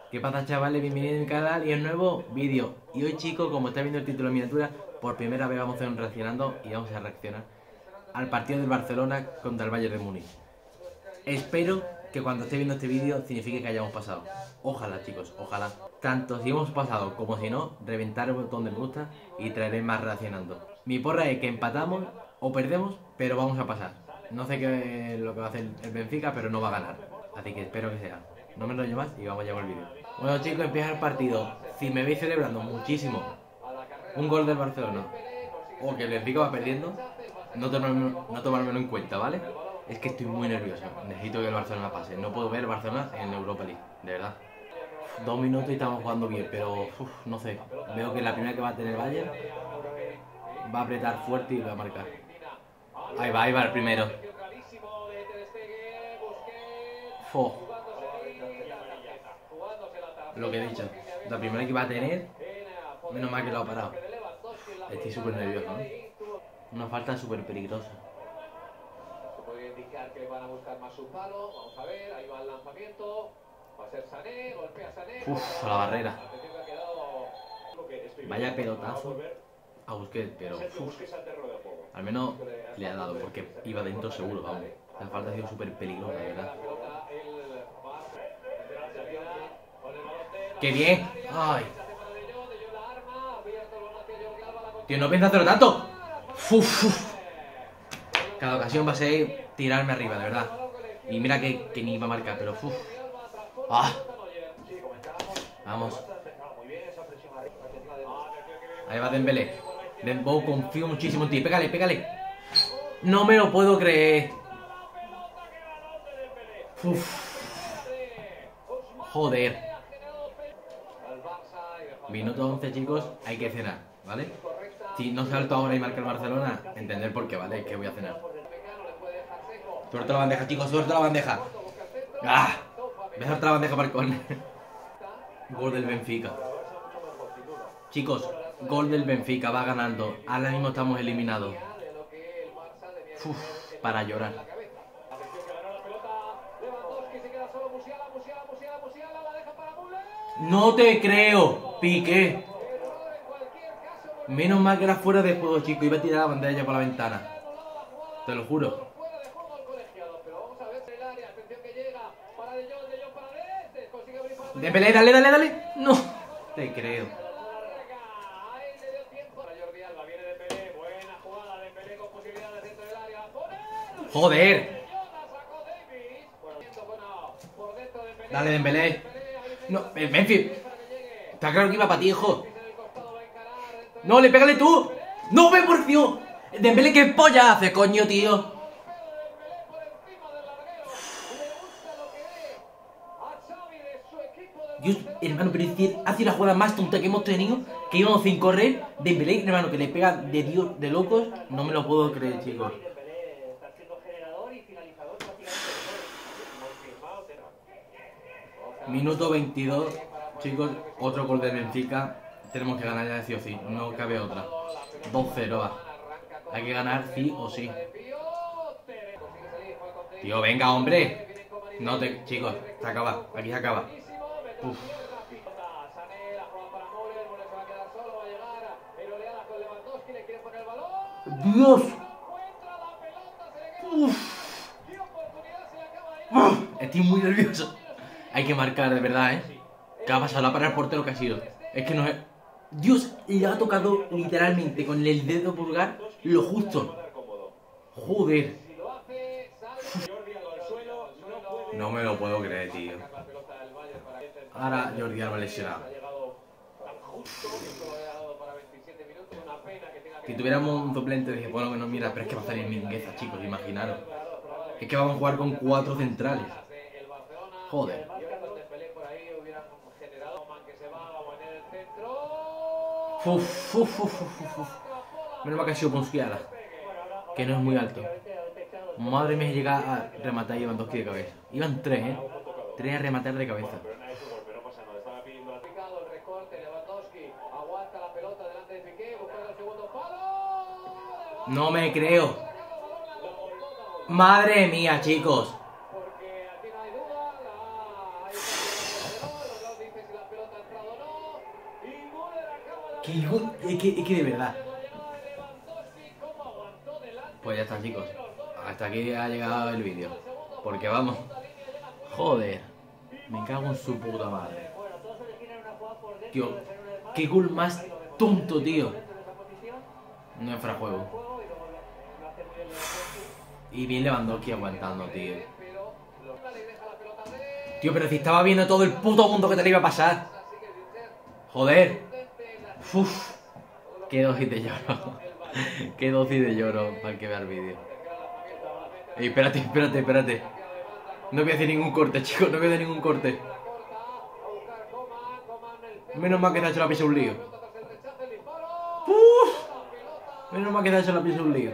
¿Qué pasa, chavales? Bienvenidos a mi canal y a un nuevo vídeo. Y hoy, chicos, como estáis viendo el título de miniatura, por primera vez vamos a hacer un reaccionando y vamos a reaccionar al partido del Barcelona contra el Bayern de Múnich. Espero que cuando estéis viendo este vídeo signifique que hayamos pasado. Ojalá, chicos, ojalá. Tanto si hemos pasado como si no, reventar el botón de me gusta y traeré más reaccionando. Mi porra es que empatamos o perdemos, pero vamos a pasar. No sé qué es lo que va a hacer el Benfica, pero no va a ganar. Así que espero que sea. No me enrollo más y vamos ya con el vídeo. Bueno, chicos, empieza el partido. Si me veis celebrando muchísimo un gol del Barcelona o que el Benfica va perdiendo, no tomármelo en cuenta, ¿vale? Es que estoy muy nervioso. Necesito que el Barcelona pase. No puedo ver el Barcelona en Europa League, de verdad. 2 minutos y estamos jugando bien, pero no sé. Veo que la primera que va a tener Bayern va a apretar fuerte y va a marcar. Ahí va el primero. Lo que he dicho. La primera que va a tener, menos mal que lo ha parado. Estoy súper nervioso, ¿no? Una falta súper peligrosa. Se puede indicar que van a buscar más su palo. Vamos a ver, ahí va el lanzamiento. Va a ser Sané, golpea Sané. A la barrera. Vaya pelotazo a Busquets, pero al menos le ha dado porque iba dentro seguro, vamos. La falta ha sido súper peligrosa, de verdad. ¡Qué bien! ¡Ay! Tío, no piensa hacerlo tanto. Cada ocasión va a ser tirarme arriba, de verdad. Y mira que ni iba a marcar, pero ¡Ah! Vamos. Ahí va Dembélé. Dembélé, confío muchísimo en ti. Pégale, pégale. No me lo puedo creer. Joder. Minuto 11, chicos. Hay que cenar, ¿vale? Si no salto ahora y marca el Barcelona, entender por qué, ¿vale? Que voy a cenar. Suelta la bandeja, chicos. Suelta la bandeja. ¡Ah! Voy a suelta la bandeja para el córner. Gol del Benfica. Chicos, gol del Benfica, va ganando. Ahora mismo estamos eliminados. Para llorar. No te creo, Piqué. Menos mal que era fuera de juego, chico. Iba a tirar la bandera por la ventana. Te lo juro. Dembélé, dale, dale, dale. No te creo. Joder. Dale, Dembélé. No, el Memphis. Está claro que iba para ti, hijo. No, le pégale tú. No, me por Dios. Dembélé, ¿qué polla hace, coño, tío? Dios, hermano, pero decir, hace la jugada más tonta que hemos tenido, que íbamos sin correr. Dembélé, hermano, que le pega de Dios, de locos. No me lo puedo creer, chicos. Minuto 22, chicos, otro gol de Benfica. Tenemos que ganar ya de sí o sí, no cabe otra. 2-0 va. Hay que ganar sí o sí. Tío, venga, hombre. No te... Chicos, se acaba, aquí se acaba. ¡Dios! Estoy muy nervioso. Hay que marcar, de verdad, ¿eh? ¿Qué ha pasado? La para el portero que ha sido. Es que no es... Dios, le ha tocado literalmente con el dedo pulgar lo justo. Joder. No me lo puedo creer, tío. Ahora Jordi Alba lesionado. Si tuviéramos un suplente, dije, bueno, que no, mira, pero es que va a salir Mingueza, chicos, imaginaros. Es que vamos a jugar con 4 centrales. Joder. Menos mal que ha sido Musiala, que no es muy alto. Madre mía, llega a rematar y Lewandowski de cabeza. Iban 3, ¿eh? 3 a rematar de cabeza. No me creo. Madre mía, chicos. Es que de verdad. Pues ya está, chicos. Hasta aquí ha llegado el vídeo. Porque vamos. Joder. Me cago en su puta madre. Tío, qué gol más tonto, tío. No es frajuego. Y bien Lewandowski aguantando, tío. Tío, pero si estaba viendo todo el puto mundo que te le iba a pasar. Joder. Uf. Qué dosis de lloro. Qué dosis de lloro para el que vea el vídeo. Ey, espérate. No voy a hacer ningún corte, chicos. No voy a hacer ningún corte. Menos mal que se ha hecho la pieza un lío. Menos mal que se ha hecho la pieza un lío.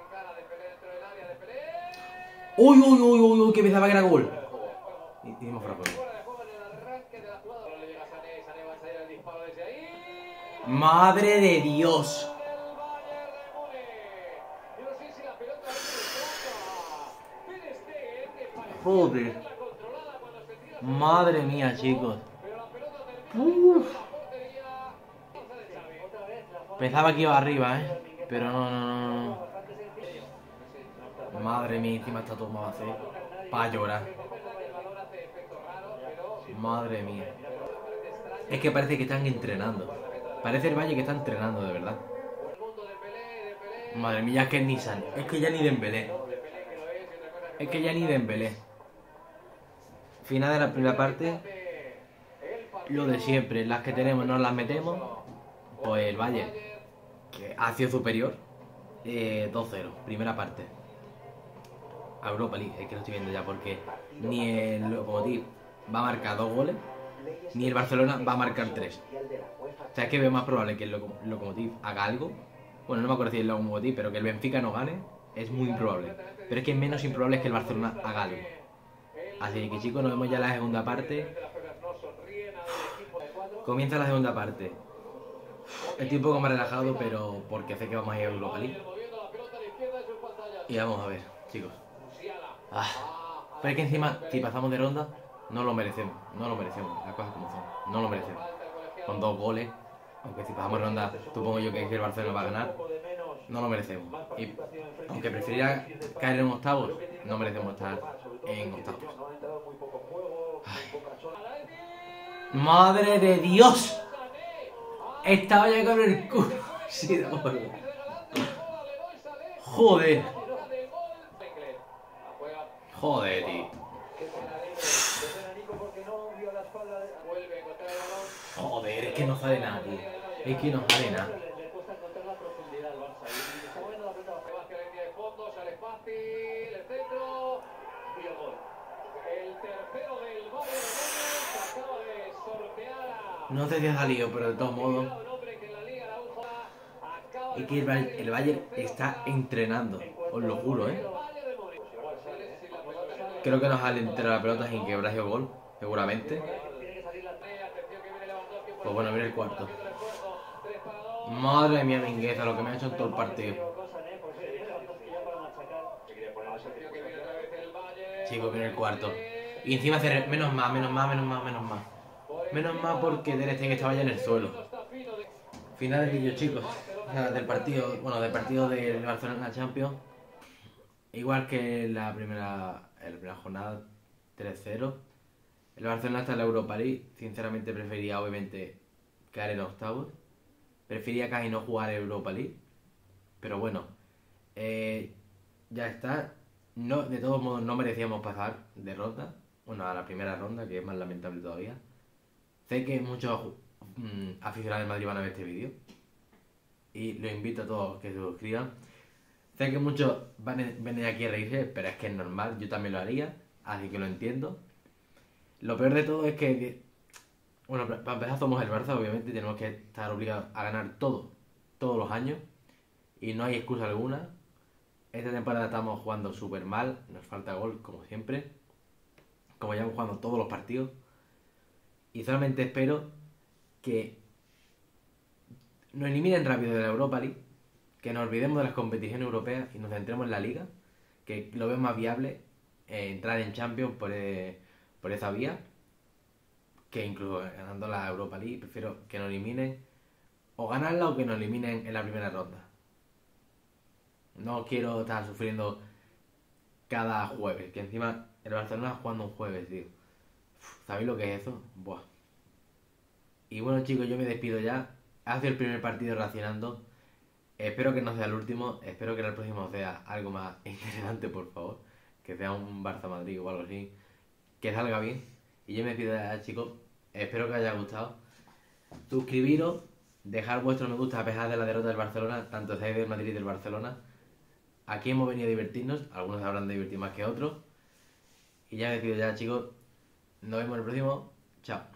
Uy, que pensaba que era gol. Y hicimos fuera juego. Madre de Dios. Joder. Madre mía, chicos. Uf. Pensaba que iba arriba, pero no. Madre mía, encima está todo más vacío. Para llorar. Madre mía. Es que parece que están entrenando. Parece el Valle que está entrenando, de verdad. Madre mía, es que es Nissan. Es que ya ni Dembélé. Final de la primera parte. Lo de siempre. Las que tenemos no las metemos. Pues el Valle, que ha sido superior. 2-0, primera parte. A Europa League, es que lo estoy viendo ya, porque ni el Lokomotiv va a marcar 2 goles, ni el Barcelona va a marcar 3. O sea, es que veo más probable que el Lokomotiv haga algo. Bueno, no me acuerdo si el Lokomotiv, pero que el Benfica no gane es muy improbable. Pero es que es menos improbable que el Barcelona haga algo. Así que, chicos, nos vemos ya en la segunda parte. Comienza la segunda parte. Estoy un poco más relajado, pero porque sé que vamos a ir a Europa League. Y vamos a ver, chicos. Pero es que encima, si pasamos de ronda, no lo merecemos. Las cosas como son. No lo merecemos. Con 2 goles, aunque si pasamos de ronda, supongo yo que el Barcelona va a ganar. No lo merecemos. Y aunque preferiría caer en octavos, no merecemos estar en octavos. ¡Madre de Dios! Estaba ya con el culo. Sí, de acuerdo. Joder, tío. Joder, es que no sale nada, tío. No sé si ha salido, pero de todos modos. Es que el Bayern está entrenando, os lo juro, Creo que nos sale entre la pelota sin que Brasil gol, seguramente. Pues bueno, mira el cuarto. Madre mía, Mingueza, lo que me ha hecho en todo el partido. Chicos, mira el cuarto. Y encima hacer menos más. Menos más porque Ter Stegen estaba ya en el suelo. Final del vídeo, chicos. O sea, del partido del Barcelona Champions. Igual que en la primera jornada, 3-0. El Barcelona está en la Europa League. Sinceramente prefería, obviamente, quedar en octavos. Prefería casi no jugar en Europa League. Pero bueno, ya está. No, de todos modos, no merecíamos pasar de ronda. Bueno, a la primera ronda, que es más lamentable todavía. Sé que muchos aficionados del Madrid van a ver este vídeo. Y los invito a todos que se suscriban. Sé que muchos van a venir aquí a reírse, pero es que es normal, yo también lo haría, así que lo entiendo. Lo peor de todo es que bueno, para empezar somos el Barça, obviamente, tenemos que estar obligados a ganar todos los años, y no hay excusa alguna. Esta temporada estamos jugando súper mal, nos falta gol, como siempre, como llevamos jugando todos los partidos, y solamente espero que nos eliminen rápido de la Europa League, que nos olvidemos de las competiciones europeas y nos centremos en la Liga, que lo veo más viable entrar en Champions por esa vía, que incluso ganando la Europa League. Prefiero que nos eliminen o ganarla o que nos eliminen en la primera ronda. No quiero estar sufriendo cada jueves, que encima el Barcelona jugando un jueves, tío. ¿Sabéis lo que es eso? Buah. Y bueno, chicos, yo me despido ya. Ha sido el primer partido reaccionando. Espero que no sea el último. Espero que el próximo sea algo más interesante, por favor. Que sea un Barça-Madrid o algo así. Que salga bien. Y yo me despido ya, chicos. Espero que os haya gustado. Suscribiros. Dejar vuestro me gusta a pesar de la derrota del Barcelona. Tanto seáis del Madrid y del Barcelona. Aquí hemos venido a divertirnos. Algunos habrán de divertir más que otros. Y ya me despido ya, chicos. Nos vemos en el próximo. Chao.